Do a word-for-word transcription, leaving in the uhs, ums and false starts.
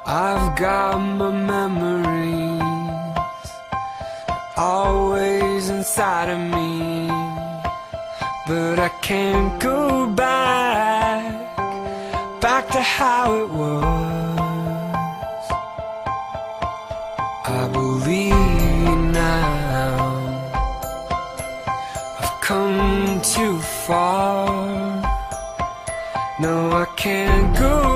I've got my memories always inside of me, but I can't go back, back to how it was. I believe now I've come too far. No, I can't go